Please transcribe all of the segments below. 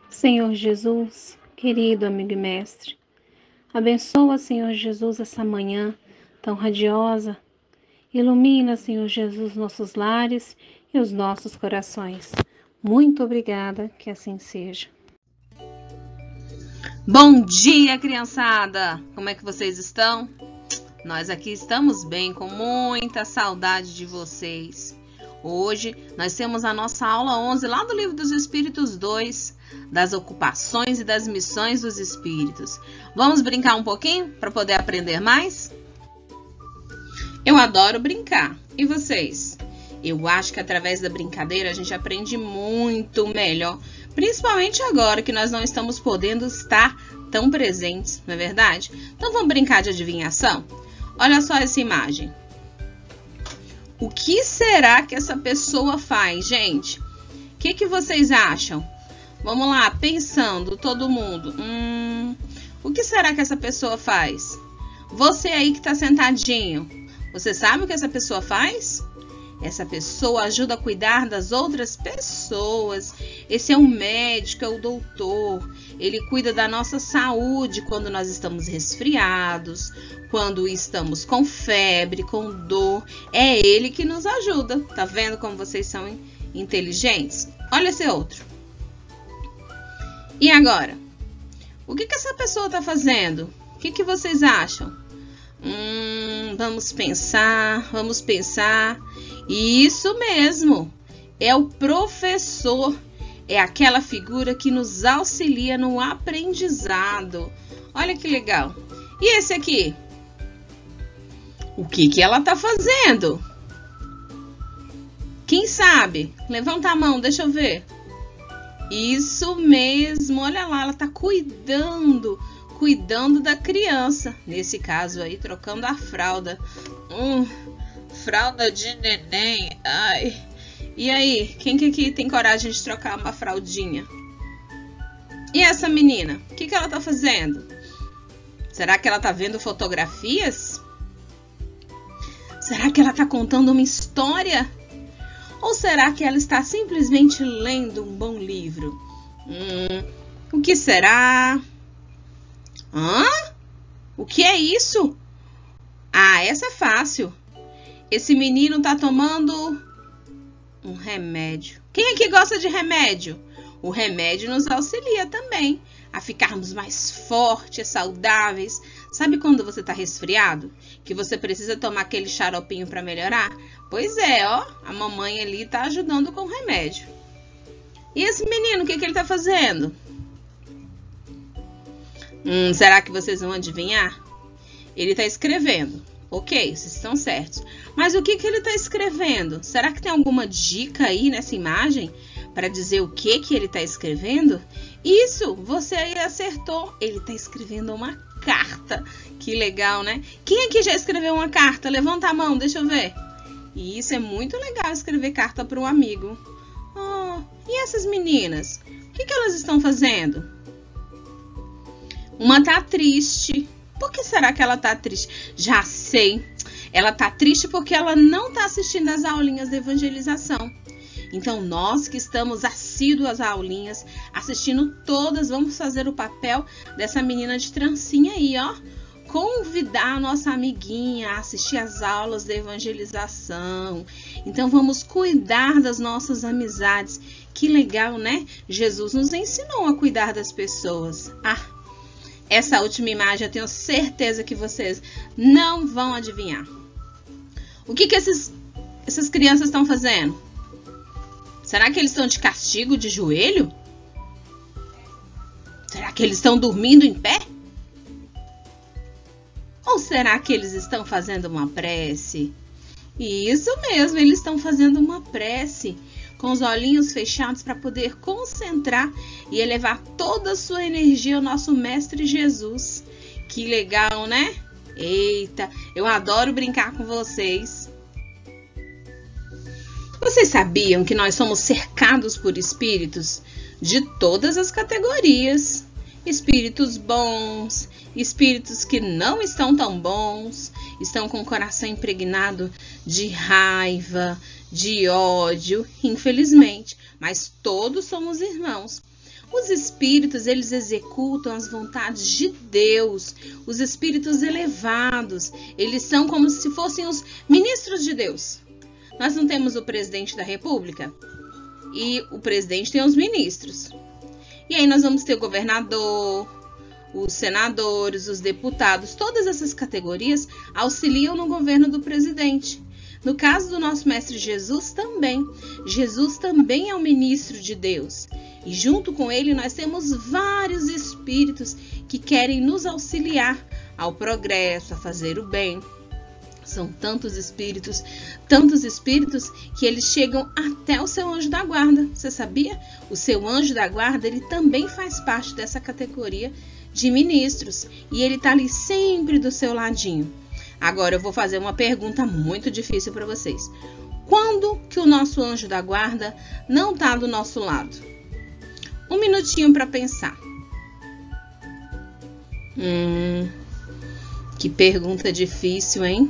Senhor Jesus, querido amigo e mestre, abençoa, Senhor Jesus, essa manhã tão radiosa. Ilumina, Senhor Jesus, nossos lares e os nossos corações. Muito obrigada, que assim seja. Bom dia, criançada! Como é que vocês estão? Nós aqui estamos bem, com muita saudade de vocês. Hoje nós temos a nossa aula 11 lá do Livro dos Espíritos 2, das ocupações e das missões dos espíritos. Vamos brincar um pouquinho para poder aprender mais? Eu adoro brincar. E vocês? Eu acho que através da brincadeira a gente aprende muito melhor, principalmente agora que nós não estamos podendo estar tão presentes, não é verdade? Então vamos brincar de adivinhação? Olha só essa imagem. O que será que essa pessoa faz, gente? O que vocês acham? Vamos lá, pensando, todo mundo. O que será que essa pessoa faz? Você aí que está sentadinho, você sabe o que essa pessoa faz? Essa pessoa ajuda a cuidar das outras pessoas. Esse é um médico, é o doutor. Ele cuida da nossa saúde quando nós estamos resfriados, quando estamos com febre, com dor. É ele que nos ajuda. Tá vendo como vocês são inteligentes? Olha esse outro. E agora? O que essa pessoa está fazendo? O que vocês acham? Vamos pensar. Isso mesmo, é o professor, é aquela figura que nos auxilia no aprendizado. Olha que legal. E esse aqui? O que ela está fazendo? Quem sabe? Levanta a mão, deixa eu ver. Isso mesmo, olha lá, ela está cuidando da criança. Nesse caso aí, trocando a fralda. Fralda de neném. Ai. E aí, quem que aqui tem coragem de trocar uma fraldinha? E essa menina? O que ela tá fazendo? Será que ela tá vendo fotografias? Será que ela tá contando uma história? Ou será que ela está simplesmente lendo um bom livro? O que será? O que é isso? Essa é fácil. Esse menino tá tomando um remédio. Quem aqui gosta de remédio? O remédio nos auxilia também a ficarmos mais fortes, saudáveis. Sabe quando você tá resfriado? Que você precisa tomar aquele xaropinho para melhorar? Pois é, ó. A mamãe ali tá ajudando com o remédio. E esse menino, o que ele tá fazendo? Será que vocês vão adivinhar? Ele tá escrevendo. Ok, vocês estão certos. Mas o que ele está escrevendo? Será que tem alguma dica aí nessa imagem para dizer o que ele está escrevendo? Isso, você aí acertou. Ele está escrevendo uma carta. Que legal, né? Quem aqui já escreveu uma carta? Levanta a mão, deixa eu ver. E isso é muito legal, escrever carta para um amigo. E essas meninas? O que elas estão fazendo? Uma tá triste. Por que será que ela tá triste? Já sei. Ela tá triste porque ela não tá assistindo às aulinhas de evangelização. Então, nós que estamos assíduos às aulinhas, assistindo todas, vamos fazer o papel dessa menina de trancinha aí, ó. Convidar a nossa amiguinha a assistir às aulas de evangelização. Então, vamos cuidar das nossas amizades. Que legal, né? Jesus nos ensinou a cuidar das pessoas. Essa última imagem eu tenho certeza que vocês não vão adivinhar. O que essas crianças estão fazendo? Será que eles estão de castigo de joelho? Será que eles estão dormindo em pé? Ou será que eles estão fazendo uma prece? Isso mesmo, eles estão fazendo uma prece, com os olhinhos fechados para poder concentrar e elevar toda a sua energia ao nosso Mestre Jesus. Que legal, né? Eita, eu adoro brincar com vocês. Vocês sabiam que nós somos cercados por espíritos de todas as categorias? Espíritos bons, espíritos que não estão tão bons, estão com o coração impregnado de raiva, de ódio, infelizmente, mas todos somos irmãos. Os espíritos, eles executam as vontades de Deus. Os espíritos elevados, eles são como se fossem os ministros de Deus. Nós não temos o presidente da República? E o presidente tem os ministros. E aí nós vamos ter o governador, os senadores, os deputados. Todas essas categorias auxiliam no governo do presidente. No caso do nosso mestre Jesus também. Jesus também é o ministro de Deus. E junto com ele nós temos vários espíritos que querem nos auxiliar ao progresso, a fazer o bem. São tantos espíritos que eles chegam até o seu anjo da guarda. Você sabia? O seu anjo da guarda, ele também faz parte dessa categoria de ministros. E ele está ali sempre do seu ladinho. Agora eu vou fazer uma pergunta muito difícil para vocês. Quando que o nosso anjo da guarda não está do nosso lado? Um minutinho para pensar. Que pergunta difícil, hein?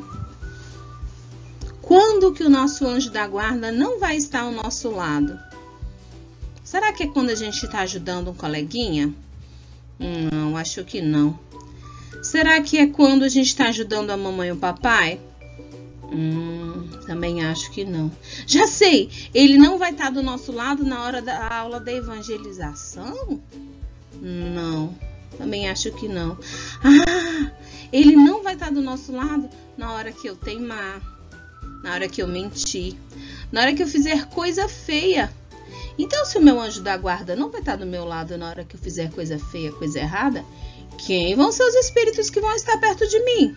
Quando que o nosso anjo da guarda não vai estar ao nosso lado? Será que é quando a gente está ajudando um coleguinha? Não, acho que não. Será que é quando a gente está ajudando a mamãe e o papai? Também acho que não. Já sei, ele não vai estar do nosso lado na hora da aula da evangelização? Não, também acho que não. Ele não vai estar do nosso lado na hora que eu teimar, na hora que eu mentir, na hora que eu fizer coisa feia. Então, se o meu anjo da guarda não vai estar do meu lado na hora que eu fizer coisa feia, coisa errada, quem vão ser os espíritos que vão estar perto de mim?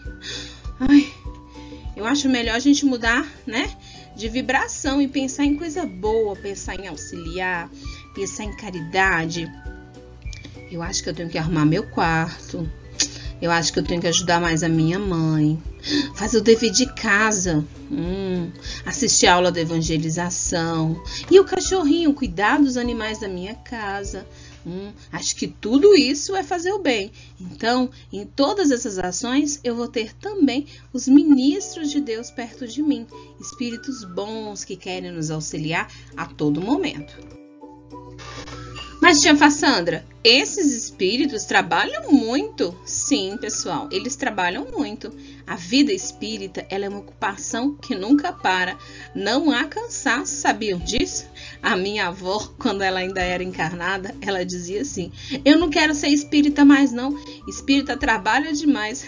Eu acho melhor a gente mudar, né, de vibração e pensar em coisa boa, pensar em auxiliar, pensar em caridade. Eu acho que eu tenho que arrumar meu quarto. Eu acho que eu tenho que ajudar mais a minha mãe. Fazer o dever de casa. Assistir a aula da evangelização. E o cachorrinho, cuidar dos animais da minha casa. Acho que tudo isso é fazer o bem. Então, em todas essas ações, eu vou ter também os ministros de Deus perto de mim. Espíritos bons que querem nos auxiliar a todo momento. Mas, tia Fassandra, esses espíritos trabalham muito. Sim, pessoal, eles trabalham muito. A vida espírita, ela é uma ocupação que nunca para. Não há cansaço, sabiam disso? A minha avó, quando ela ainda era encarnada, ela dizia assim: eu não quero ser espírita mais não, espírita trabalha demais.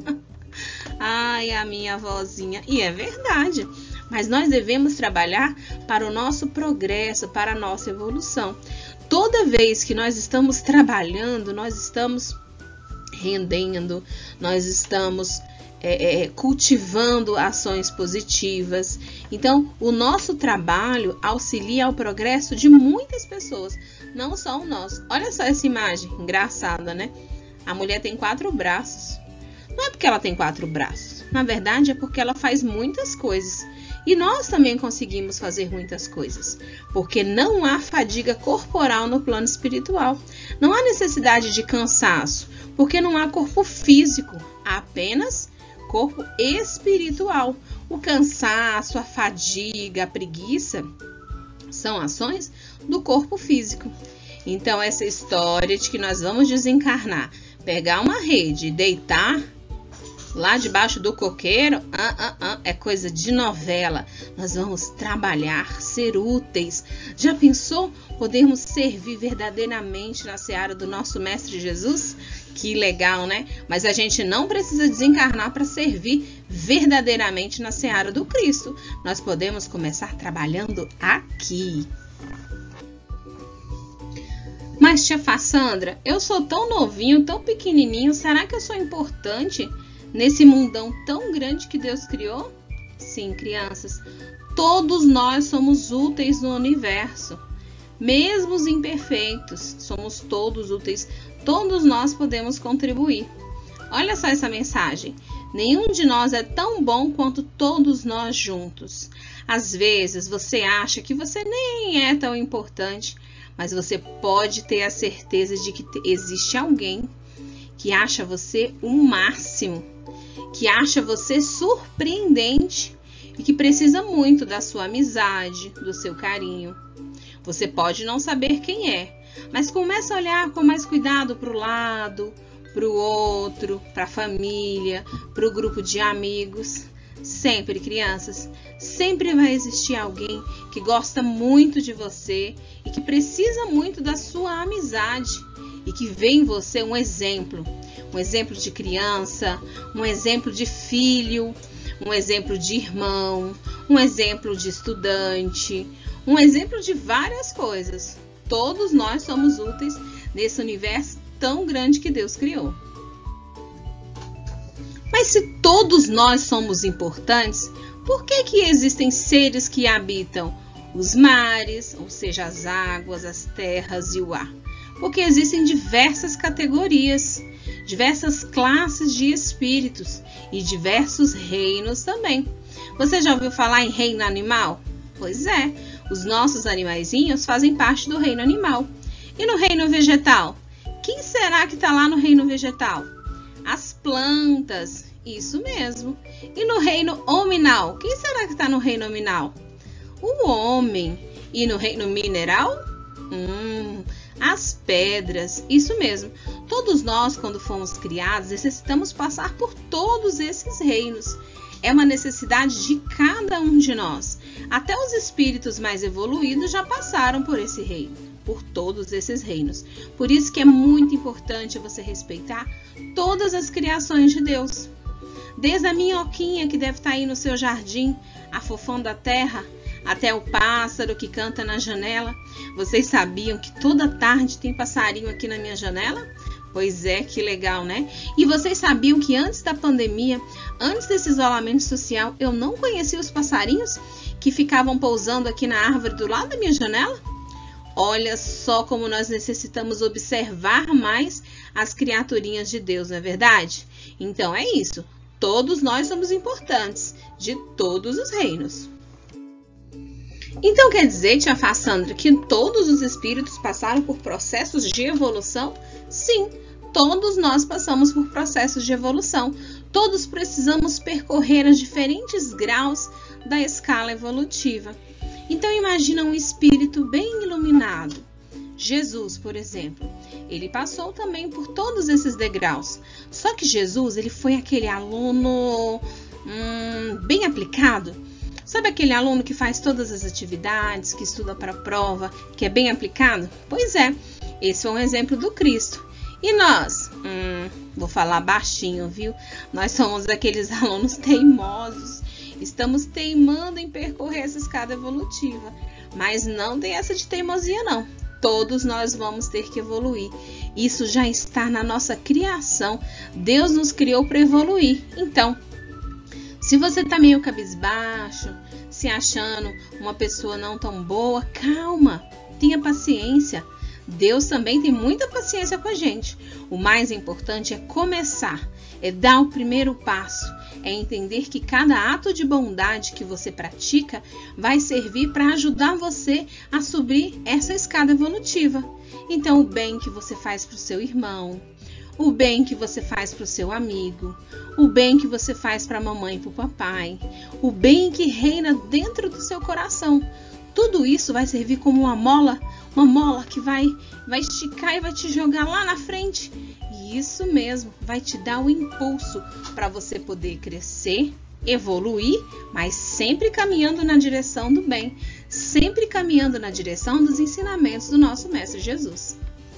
Ai, a minha avózinha. E é verdade. Mas nós devemos trabalhar para o nosso progresso, para a nossa evolução. Toda vez que nós estamos trabalhando, nós estamos rendendo, nós estamos cultivando ações positivas. Então, o nosso trabalho auxilia ao progresso de muitas pessoas, não só o nosso. Olha só essa imagem, engraçada, né? A mulher tem 4 braços. Não é porque ela tem 4 braços, na verdade é porque ela faz muitas coisas. E nós também conseguimos fazer muitas coisas, porque não há fadiga corporal no plano espiritual. Não há necessidade de cansaço, porque não há corpo físico, há apenas corpo espiritual. O cansaço, a fadiga, a preguiça são ações do corpo físico. Então, essa história de que nós vamos desencarnar, pegar uma rede e deitar lá debaixo do coqueiro, é coisa de novela. Nós vamos trabalhar, ser úteis. Já pensou podermos servir verdadeiramente na seara do nosso Mestre Jesus? Que legal, né? Mas a gente não precisa desencarnar para servir verdadeiramente na seara do Cristo. Nós podemos começar trabalhando aqui. Mas, tia Fassandra, eu sou tão novinho, tão pequenininho, será que eu sou importante nesse mundão tão grande que Deus criou? Sim, crianças, todos nós somos úteis no universo. Mesmo os imperfeitos, somos todos úteis. Todos nós podemos contribuir. Olha só essa mensagem. Nenhum de nós é tão bom quanto todos nós juntos. Às vezes você acha que você nem é tão importante, mas você pode ter a certeza de que existe alguém que acha você o máximo, que acha você surpreendente e que precisa muito da sua amizade, do seu carinho. Você pode não saber quem é, mas comece a olhar com mais cuidado para o lado, para o outro, para a família, para o grupo de amigos. Sempre, crianças, sempre vai existir alguém que gosta muito de você e que precisa muito da sua amizade e que vê em você um exemplo de criança, um exemplo de filho, um exemplo de irmão, um exemplo de estudante, um exemplo de várias coisas. Todos nós somos úteis nesse universo tão grande que Deus criou. Mas se todos nós somos importantes, por que existem seres que habitam os mares, ou seja, as águas, as terras e o ar? Porque existem diversas categorias, diversas classes de espíritos e diversos reinos também. Você já ouviu falar em reino animal? Pois é, os nossos animaizinhos fazem parte do reino animal. E no reino vegetal? Quem será que está lá no reino vegetal? As plantas, isso mesmo. E no reino hominal? Quem será que está no reino hominal? O homem. E no reino mineral? As pedras, isso mesmo. Todos nós, quando fomos criados, necessitamos passar por todos esses reinos. É uma necessidade de cada um de nós. Até os espíritos mais evoluídos já passaram por esse reino, por todos esses reinos. Por isso que é muito importante você respeitar todas as criações de Deus. Desde a minhoquinha que deve estar aí no seu jardim, afofando a terra, até o pássaro que canta na janela. Vocês sabiam que toda tarde tem passarinho aqui na minha janela? Pois é, que legal, né? E vocês sabiam que antes da pandemia, antes desse isolamento social, eu não conhecia os passarinhos que ficavam pousando aqui na árvore do lado da minha janela? Olha só como nós necessitamos observar mais as criaturinhas de Deus, não é verdade? Então é isso. Todos nós somos importantes, de todos os reinos. Então quer dizer, tia Fassandra, que todos os espíritos passaram por processos de evolução? Sim, todos nós passamos por processos de evolução. Todos precisamos percorrer os diferentes graus da escala evolutiva. Então imagina um espírito bem iluminado. Jesus, por exemplo, ele passou também por todos esses degraus. Só que Jesus, ele foi aquele aluno bem aplicado. Sabe aquele aluno que faz todas as atividades, que estuda para a prova, que é bem aplicado? Pois é, esse é um exemplo do Cristo. E nós? Vou falar baixinho, viu? Nós somos aqueles alunos teimosos. Estamos teimando em percorrer essa escada evolutiva. Mas não tem essa de teimosia, não. Todos nós vamos ter que evoluir. Isso já está na nossa criação. Deus nos criou para evoluir. Então, se você está meio cabisbaixo, se achando uma pessoa não tão boa, calma, tenha paciência. Deus também tem muita paciência com a gente. O mais importante é começar, é dar o primeiro passo, é entender que cada ato de bondade que você pratica vai servir para ajudar você a subir essa escada evolutiva. Então, o bem que você faz para o seu irmão, o bem que você faz para o seu amigo, o bem que você faz para a mamãe e para o papai, o bem que reina dentro do seu coração. Tudo isso vai servir como uma mola que vai esticar e vai te jogar lá na frente. E isso mesmo, vai te dar o impulso para você poder crescer, evoluir, mas sempre caminhando na direção do bem, sempre caminhando na direção dos ensinamentos do nosso Mestre Jesus.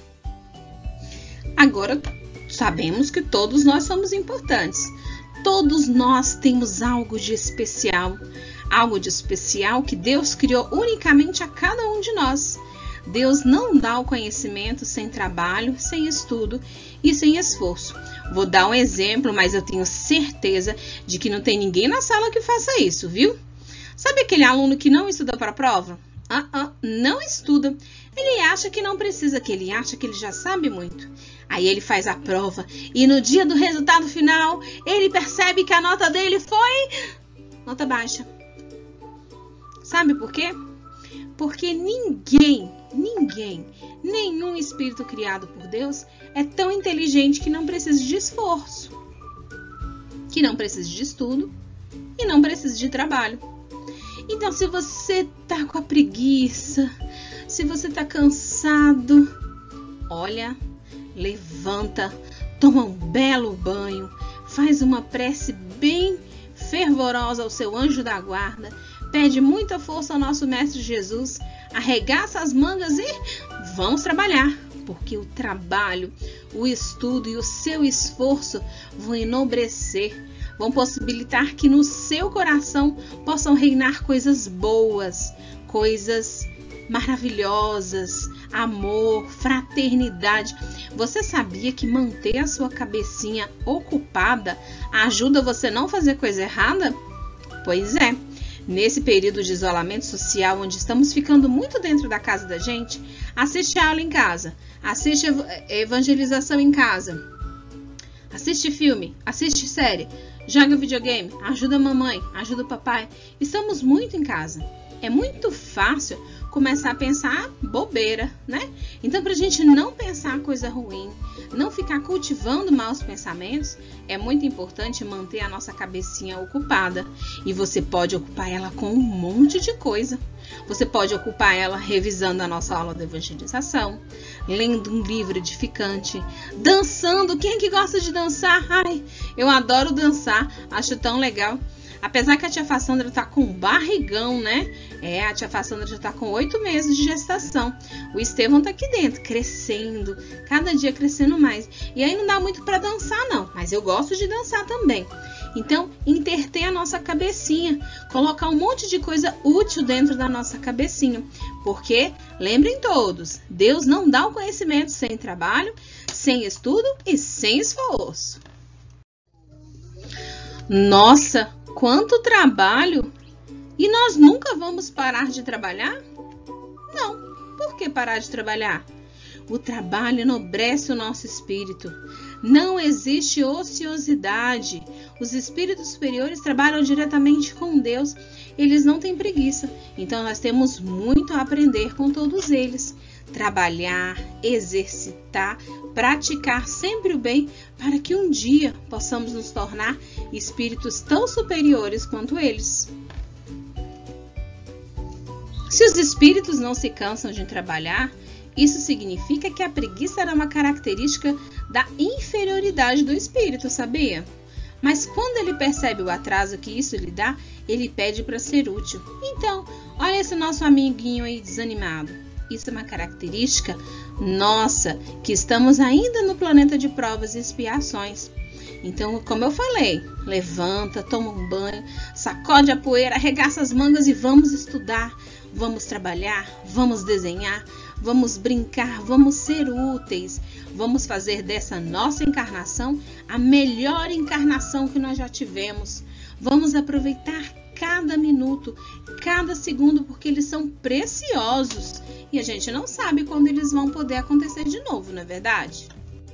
Agora, sabemos que todos nós somos importantes. Todos nós temos algo de especial que Deus criou unicamente a cada um de nós. Deus não dá o conhecimento sem trabalho, sem estudo e sem esforço. Vou dar um exemplo, mas eu tenho certeza de que não tem ninguém na sala que faça isso, viu? Sabe aquele aluno que não estuda para a prova? Não estuda. Ele acha que não precisa, que ele acha que ele já sabe muito. Aí ele faz a prova e no dia do resultado final, ele percebe que a nota dele foi nota baixa. Sabe por quê? Porque nenhum espírito criado por Deus é tão inteligente que não precisa de esforço, que não precisa de estudo e não precisa de trabalho. Então, se você tá com a preguiça, se você tá cansado, olha, levanta, toma um belo banho, faz uma prece bem fervorosa ao seu anjo da guarda, pede muita força ao nosso Mestre Jesus, arregaça as mangas e vamos trabalhar, porque o trabalho, o estudo e o seu esforço vão enobrecer, vão possibilitar que no seu coração possam reinar coisas boas, coisas maravilhosas, amor, fraternidade. Você sabia que manter a sua cabecinha ocupada ajuda você a não fazer coisa errada? Pois é, nesse período de isolamento social, onde estamos ficando muito dentro da casa da gente, assiste aula em casa, assiste evangelização em casa, assiste filme, assiste série, joga videogame, ajuda a mamãe, ajuda o papai. Estamos muito em casa. É muito fácil começar a pensar bobeira, né? Então, para a gente não pensar coisa ruim, não ficar cultivando maus pensamentos, é muito importante manter a nossa cabecinha ocupada. E você pode ocupar ela com um monte de coisa. Você pode ocupar ela revisando a nossa aula de evangelização, lendo um livro edificante, dançando. Quem é que gosta de dançar? Ai, eu adoro dançar, acho tão legal. Apesar que a tia Fassandra tá com um barrigão, né? A tia Fassandra já tá com 8 meses de gestação. O Estevão tá aqui dentro, crescendo, cada dia crescendo mais. E aí não dá muito pra dançar, não. Mas eu gosto de dançar também. Então, interter a nossa cabecinha. Colocar um monte de coisa útil dentro da nossa cabecinha. Porque, lembrem todos, Deus não dá o conhecimento sem trabalho, sem estudo e sem esforço. Nossa, quanto trabalho! E nós nunca vamos parar de trabalhar? Não. Por que parar de trabalhar? O trabalho enobrece o nosso espírito. Não existe ociosidade. Os espíritos superiores trabalham diretamente com Deus. Eles não têm preguiça. Então nós temos muito a aprender com todos eles. Trabalhar, exercitar, praticar sempre o bem para que um dia possamos nos tornar espíritos tão superiores quanto eles. Se os espíritos não se cansam de trabalhar, isso significa que a preguiça era uma característica da inferioridade do espírito, sabia? Mas quando ele percebe o atraso que isso lhe dá, ele pede para ser útil. Então, olha esse nosso amiguinho aí desanimado. Isso é uma característica nossa, que estamos ainda no planeta de provas e expiações. Então, como eu falei, levanta, toma um banho, sacode a poeira, arregaça as mangas e vamos estudar, vamos trabalhar, vamos desenhar, vamos brincar, vamos ser úteis, vamos fazer dessa nossa encarnação a melhor encarnação que nós já tivemos. Vamos aproveitar cada minuto, cada segundo, porque eles são preciosos e a gente não sabe quando eles vão poder acontecer de novo, não é verdade?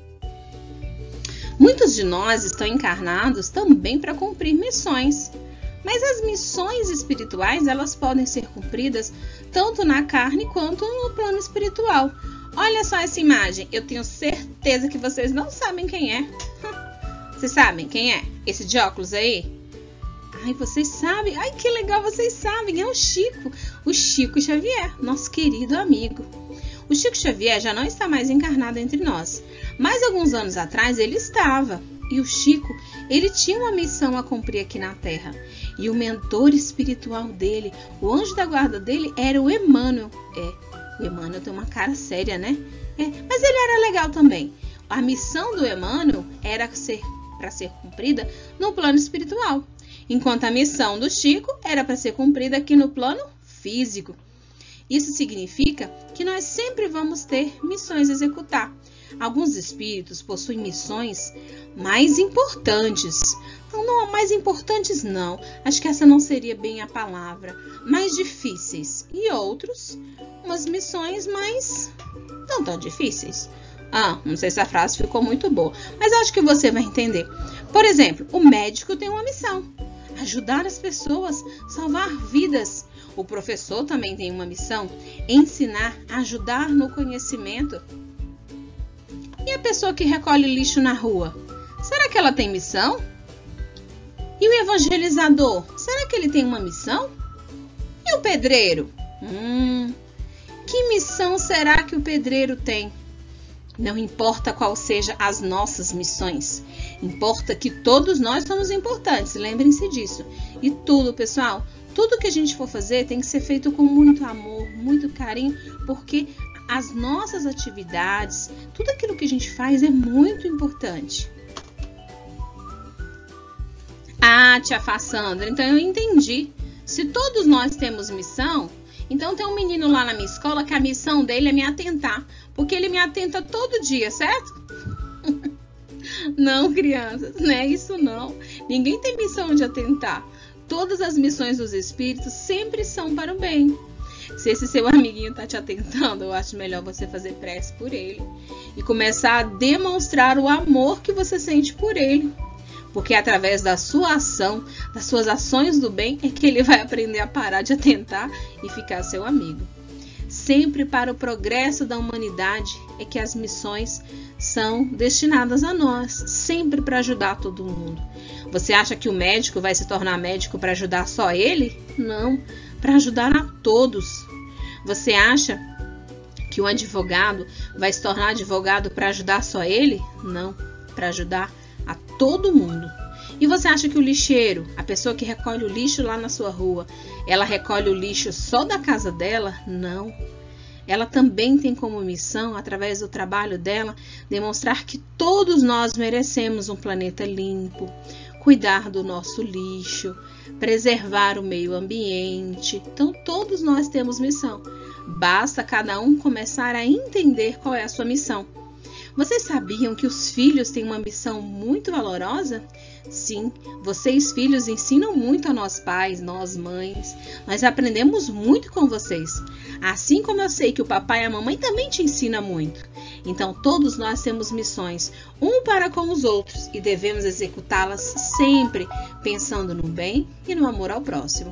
Muitos de nós estão encarnados também para cumprir missões, mas as missões espirituais, elas podem ser cumpridas tanto na carne quanto no plano espiritual. Olha só essa imagem, eu tenho certeza que vocês não sabem quem é. Vocês sabem quem é? Esse de óculos aí? Ai, vocês sabem? Ai, que legal, vocês sabem. É o Chico Xavier, nosso querido amigo. O Chico Xavier já não está mais encarnado entre nós, mas alguns anos atrás ele estava. E o Chico, ele tinha uma missão a cumprir aqui na Terra. E o mentor espiritual dele, o anjo da guarda dele, era o Emmanuel. O Emmanuel tem uma cara séria, né? Mas ele era legal também. A missão do Emmanuel era para ser cumprida no plano espiritual, enquanto a missão do Chico era para ser cumprida aqui no plano físico. Isso significa que nós sempre vamos ter missões a executar. Alguns espíritos possuem missões mais importantes. Não, mais importantes não. Acho que essa não seria bem a palavra. Mais difíceis. E outros, umas missões mais não tão difíceis. Não sei se a frase ficou muito boa, mas acho que você vai entender. Por exemplo, o médico tem uma missão: ajudar as pessoas, salvar vidas. O professor também tem uma missão: ensinar, ajudar no conhecimento. E a pessoa que recolhe lixo na rua? Será que ela tem missão? E o evangelizador? Será que ele tem uma missão? E o pedreiro? Que missão será que o pedreiro tem? Não importa qual seja as nossas missões, importa que todos nós somos importantes, lembrem-se disso. E tudo, pessoal, tudo que a gente for fazer tem que ser feito com muito amor, muito carinho, porque as nossas atividades, tudo aquilo que a gente faz é muito importante. Ah, tia Fassandra, então eu entendi. Se todos nós temos missão, então tem um menino lá na minha escola que a missão dele é me atentar, porque ele me atenta todo dia, certo? Não, crianças, não é isso não. Ninguém tem missão de atentar. Todas as missões dos espíritos sempre são para o bem. Se esse seu amiguinho está te atentando, eu acho melhor você fazer prece por ele e começar a demonstrar o amor que você sente por ele. Porque é através da sua ação, das suas ações do bem, é que ele vai aprender a parar de atentar e ficar seu amigo. Sempre para o progresso da humanidade é que as missões são destinadas a nós, sempre para ajudar todo mundo. Você acha que o médico vai se tornar médico para ajudar só ele? Não, para ajudar a todos. Você acha que o advogado vai se tornar advogado para ajudar só ele? Não, para ajudar a todo mundo. E você acha que o lixeiro, a pessoa que recolhe o lixo lá na sua rua, ela recolhe o lixo só da casa dela? Não. Ela também tem como missão, através do trabalho dela, demonstrar que todos nós merecemos um planeta limpo, cuidar do nosso lixo, preservar o meio ambiente. Então, todos nós temos missão. Basta cada um começar a entender qual é a sua missão. Vocês sabiam que os filhos têm uma missão muito valorosa? Sim, vocês filhos ensinam muito a nós pais, nós mães. Nós aprendemos muito com vocês. Assim como eu sei que o papai e a mamãe também te ensinam muito. Então todos nós temos missões, um para com os outros, e devemos executá-las sempre pensando no bem e no amor ao próximo.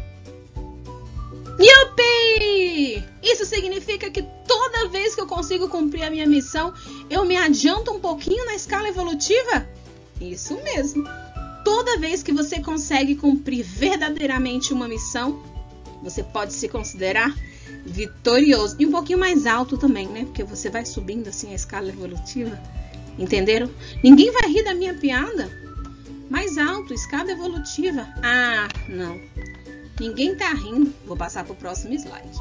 Yupi! Isso significa que toda vez que eu consigo cumprir a minha missão, eu me adianto um pouquinho na escala evolutiva? Isso mesmo. Toda vez que você consegue cumprir verdadeiramente uma missão, você pode se considerar vitorioso. E um pouquinho mais alto também, né? Porque você vai subindo assim a escala evolutiva. Entenderam? Ninguém vai rir da minha piada. Mais alto, escala evolutiva. Ah, não. Ninguém tá rindo. Vou passar para o próximo slide.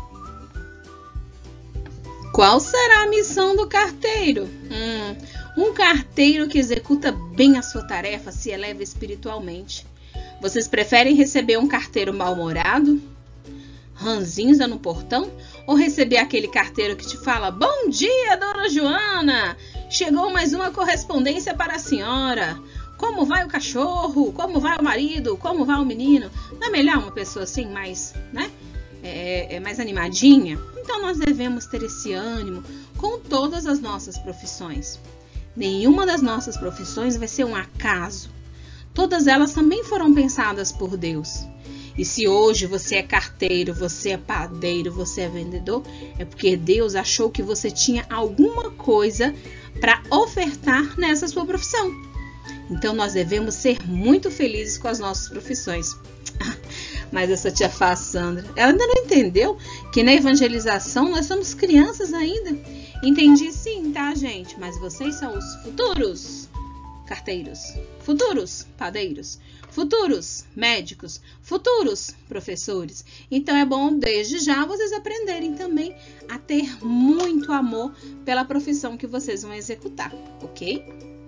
Qual será a missão do carteiro? Um carteiro que executa bem a sua tarefa se eleva espiritualmente. Vocês preferem receber um carteiro mal-humorado, ranzinza no portão, ou receber aquele carteiro que te fala: "Bom dia, dona Joana! Chegou mais uma correspondência para a senhora. Como vai o cachorro? Como vai o marido? Como vai o menino?" Não é melhor uma pessoa assim mais, né? Mais animadinha? Então nós devemos ter esse ânimo com todas as nossas profissões. Nenhuma das nossas profissões vai ser um acaso. Todas elas também foram pensadas por Deus. E se hoje você é carteiro, você é padeiro, você é vendedor, é porque Deus achou que você tinha alguma coisa para ofertar nessa sua profissão. Então nós devemos ser muito felizes com as nossas profissões. Mas essa tia Fassandra, ela ainda não entendeu que na evangelização nós somos crianças ainda. Entendi sim, tá, gente? Mas vocês são os futuros carteiros, futuros padeiros, futuros médicos, futuros professores. Então é bom desde já vocês aprenderem também a ter muito amor pela profissão que vocês vão executar, ok?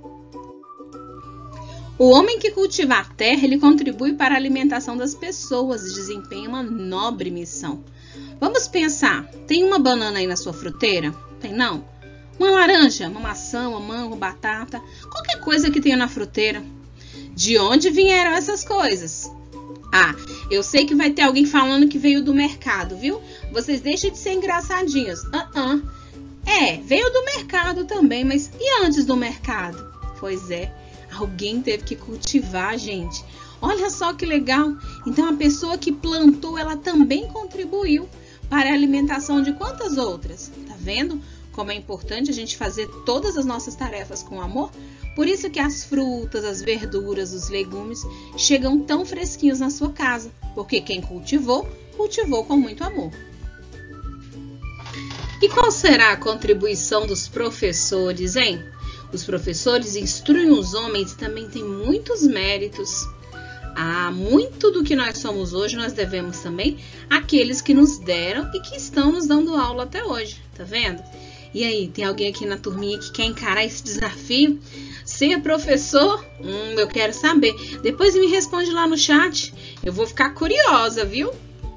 O homem que cultiva a terra, ele contribui para a alimentação das pessoas e desempenha uma nobre missão. Vamos pensar, tem uma banana aí na sua fruteira? Tem não? Uma laranja, uma maçã, uma manga, batata, qualquer coisa que tenha na fruteira. De onde vieram essas coisas? Ah, eu sei que vai ter alguém falando que veio do mercado, viu? Vocês deixem de ser engraçadinhos. Veio do mercado também, mas e antes do mercado? Pois é. Alguém teve que cultivar, gente. Olha só que legal. Então a pessoa que plantou, ela também contribuiu para a alimentação de quantas outras? Tá vendo como é importante a gente fazer todas as nossas tarefas com amor? Por isso que as frutas, as verduras, os legumes chegam tão fresquinhos na sua casa. Porque quem cultivou, cultivou com muito amor. E qual será a contribuição dos professores, hein? Os professores instruem os homens e também têm muitos méritos. Muito do que nós somos hoje nós devemos também àqueles que nos deram e que estão nos dando aula até hoje, tá vendo? E aí, tem alguém aqui na turminha que quer encarar esse desafio? Ser professor? Eu quero saber. Depois me responde lá no chat. Eu vou ficar curiosa, viu?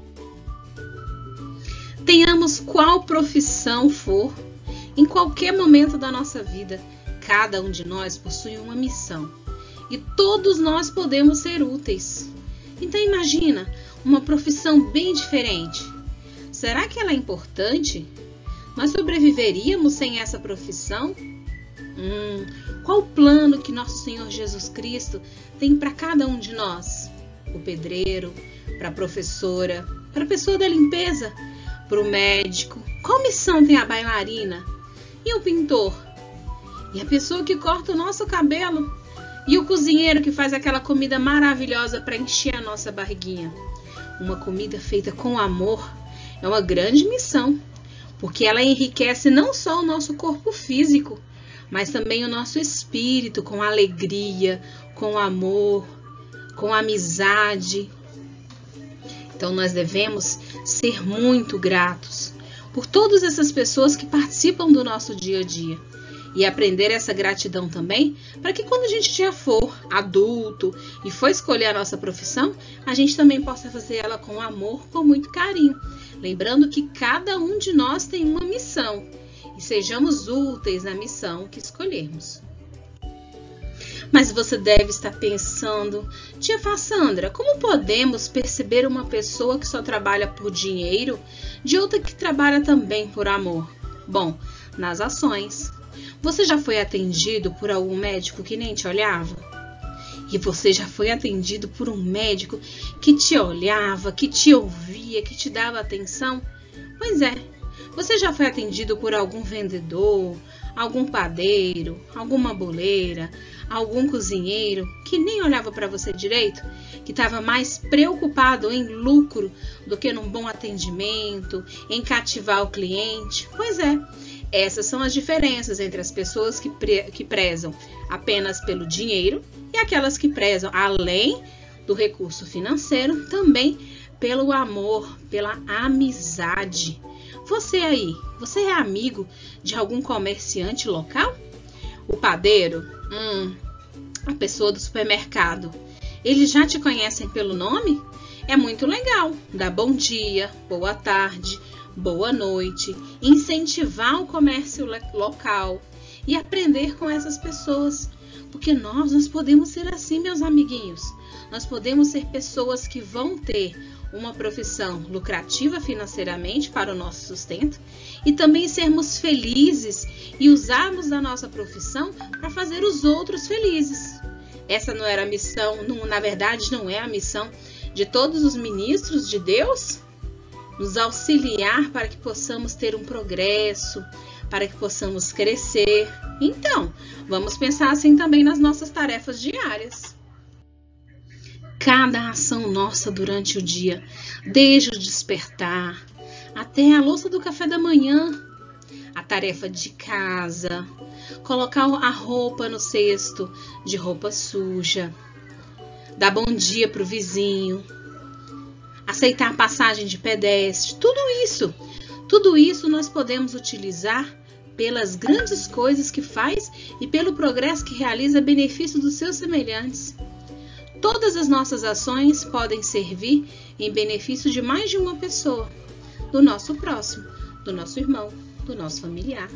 Tenhamos qual profissão for, em qualquer momento da nossa vida, cada um de nós possui uma missão. E todos nós podemos ser úteis. Então imagina, uma profissão bem diferente. Será que ela é importante? Nós sobreviveríamos sem essa profissão? Qual o plano que nosso Senhor Jesus Cristo tem para cada um de nós? O pedreiro, para a professora, para a pessoa da limpeza, para o médico. Qual missão tem a bailarina? E o pintor? E a pessoa que corta o nosso cabelo? E o cozinheiro que faz aquela comida maravilhosa para encher a nossa barriguinha? Uma comida feita com amor é uma grande missão, porque ela enriquece não só o nosso corpo físico, mas também o nosso espírito com alegria, com amor, com amizade. Então nós devemos ser muito gratos por todas essas pessoas que participam do nosso dia a dia. E aprender essa gratidão também, para que quando a gente já for adulto e for escolher a nossa profissão, a gente também possa fazer ela com amor, com muito carinho. Lembrando que cada um de nós tem uma missão e sejamos úteis na missão que escolhermos. Mas você deve estar pensando, tia Fassandra, como podemos perceber uma pessoa que só trabalha por dinheiro de outra que trabalha também por amor? Bom, nas ações. Você já foi atendido por algum médico que nem te olhava? E você já foi atendido por um médico que te olhava, que te ouvia, que te dava atenção? Pois é, você já foi atendido por algum vendedor, algum padeiro, alguma boleira, algum cozinheiro que nem olhava para você direito, que estava mais preocupado em lucro do que num bom atendimento, em cativar o cliente? Pois é, essas são as diferenças entre as pessoas que prezam apenas pelo dinheiro e aquelas que prezam, além do recurso financeiro, também pelo amor, pela amizade. Você aí, você é amigo de algum comerciante local? O padeiro? A pessoa do supermercado. Eles já te conhecem pelo nome? É muito legal dar bom dia, boa tarde, boa noite, incentivar o comércio local e aprender com essas pessoas. Porque nós podemos ser assim, meus amiguinhos. Nós podemos ser pessoas que vão ter uma profissão lucrativa financeiramente para o nosso sustento e também sermos felizes e usarmos a nossa profissão para fazer os outros felizes. Essa não era a missão, na verdade não é a missão de todos os ministros de Deus? Nos auxiliar para que possamos ter um progresso, para que possamos crescer. Então, vamos pensar assim também nas nossas tarefas diárias. Cada ação nossa durante o dia, desde o despertar até a louça do café da manhã, a tarefa de casa, colocar a roupa no cesto de roupa suja, dar bom dia para o vizinho, aceitar a passagem de pedestre, tudo isso nós podemos utilizar pelas grandes coisas que faz e pelo progresso que realiza a benefício dos seus semelhantes. Todas as nossas ações podem servir em benefício de mais de uma pessoa, do nosso próximo, do nosso irmão, do nosso familiar.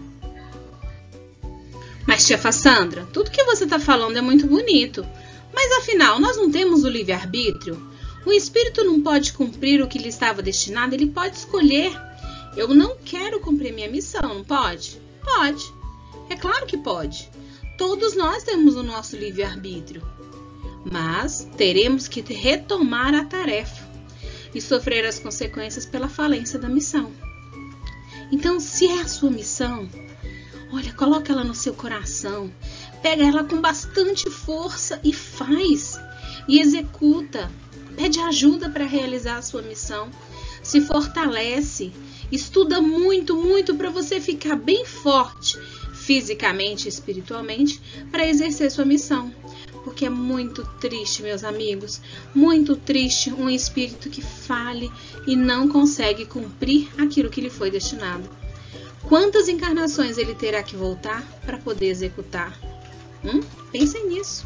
Mas, tia Fassandra, tudo que você está falando é muito bonito, mas afinal, nós não temos o livre-arbítrio? O espírito não pode cumprir o que lhe estava destinado, ele pode escolher. Eu não quero cumprir minha missão, não pode? Pode. É claro que pode. Todos nós temos o nosso livre-arbítrio. Mas teremos que retomar a tarefa e sofrer as consequências pela falência da missão. Então, se é a sua missão, olha, coloca ela no seu coração, pega ela com bastante força e faz, e executa. Pede ajuda para realizar a sua missão, se fortalece Estuda muito, muito para você ficar bem forte, fisicamente e espiritualmente, para exercer sua missão. Porque é muito triste, meus amigos, muito triste um espírito que fale e não consegue cumprir aquilo que lhe foi destinado. Quantas encarnações ele terá que voltar para poder executar? Pensem nisso.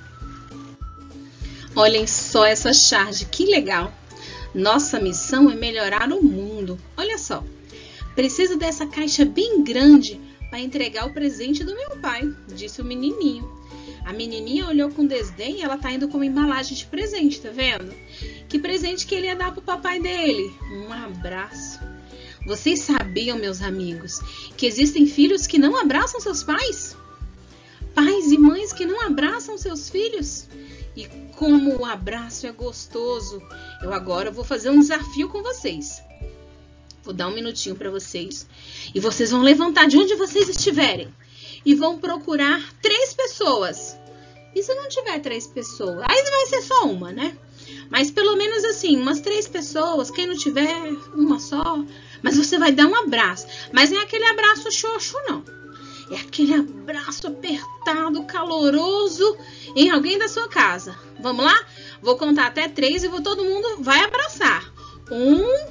Olhem só essa charge, que legal! Nossa missão é melhorar o mundo. Olha só, preciso dessa caixa bem grande para entregar o presente do meu pai, disse o menininho. A menininha olhou com desdém e ela tá indo com uma embalagem de presente, tá vendo? Que presente que ele ia dar pro papai dele? Um abraço. Vocês sabiam, meus amigos, que existem filhos que não abraçam seus pais? Pais e mães que não abraçam seus filhos? E como o abraço é gostoso. Eu agora vou fazer um desafio com vocês. Vou dar um minutinho para vocês. E vocês vão levantar de onde vocês estiverem. E vão procurar 3 pessoas. E se não tiver 3 pessoas? Aí vai ser só uma, né? Mas pelo menos assim, umas 3 pessoas. Quem não tiver, uma só. Mas você vai dar um abraço. Mas não é aquele abraço xoxo, não. É aquele abraço apertado, caloroso em alguém da sua casa. Vamos lá? Vou contar até 3 e todo mundo vai abraçar. 1,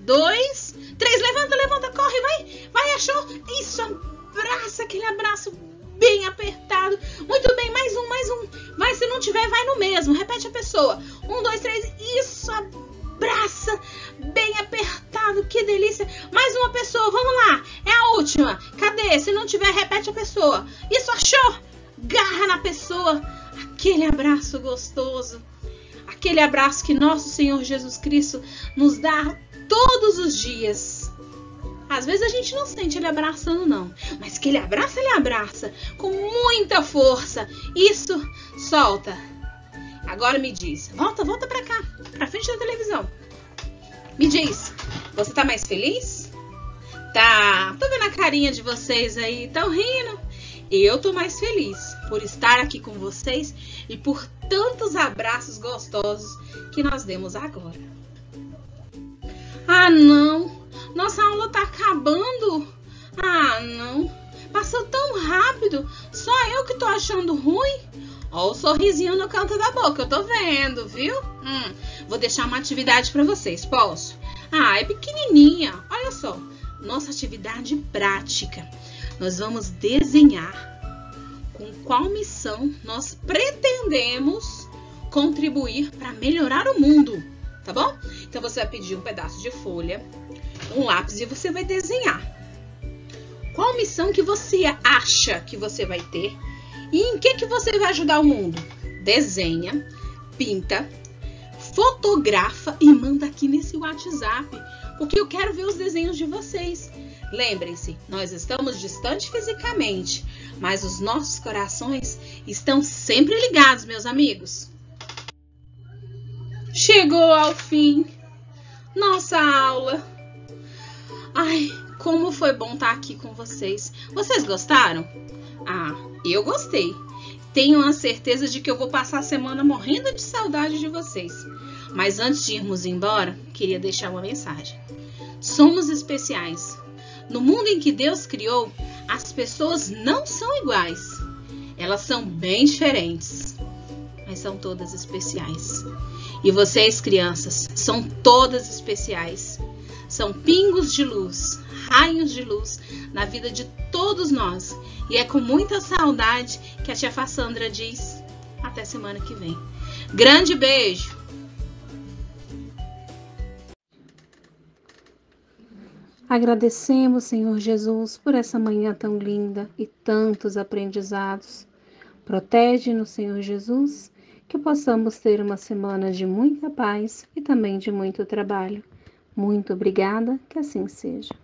2, 3. Levanta, corre, vai, achou? Isso, abraça, aquele abraço bem apertado. Muito bem, mais um. Vai, se não tiver, vai no mesmo. Repete a pessoa. 1, 2, 3. Isso, abraça, bem apertado. Que delícia. Mais uma pessoa, vamos lá. É a última. Cadê? Se não tiver, repete a pessoa. Isso, achou? Garra na pessoa. Aquele abraço gostoso. Aquele abraço que nosso Senhor Jesus Cristo nos dá todos os dias. Às vezes a gente não sente ele abraçando, não. Mas que ele abraça com muita força. Isso, solta. Agora me diz. Volta pra cá, pra frente da televisão. Me diz, você tá mais feliz? Tá, tô vendo a carinha de vocês aí, tão rindo. Eu tô mais feliz por estar aqui com vocês e por tantos abraços gostosos que nós demos agora. Ah, não. Nossa aula tá acabando. Ah, não. Passou tão rápido. Só eu que tô achando ruim. Ó o sorrisinho no canto da boca, eu tô vendo, viu? Vou deixar uma atividade pra vocês, posso? Ah, é pequenininha. Olha só. Nossa atividade prática. Nós vamos desenhar com qual missão nós pretendemos contribuir para melhorar o mundo, tá bom? Então você vai pedir um pedaço de folha, um lápis e você vai desenhar. Qual missão que você acha que você vai ter e em que você vai ajudar o mundo? Desenha, pinta, fotografa e manda aqui nesse WhatsApp, porque eu quero ver os desenhos de vocês. Lembrem-se, nós estamos distantes fisicamente, mas os nossos corações estão sempre ligados, meus amigos. Chegou ao fim nossa aula. Ai, como foi bom estar aqui com vocês. Vocês gostaram? Ah, eu gostei. Tenho a certeza de que eu vou passar a semana morrendo de saudade de vocês. Mas antes de irmos embora, queria deixar uma mensagem. Somos especiais. No mundo em que Deus criou, as pessoas não são iguais. Elas são bem diferentes, mas são todas especiais. E vocês, crianças, são todas especiais. São pingos de luz, raios de luz na vida de todos nós. E é com muita saudade que a tia Sandra diz: até semana que vem. Grande beijo! Agradecemos, Senhor Jesus, por essa manhã tão linda e tantos aprendizados. Protege-nos, Senhor Jesus, que possamos ter uma semana de muita paz e também de muito trabalho. Muito obrigada, que assim seja.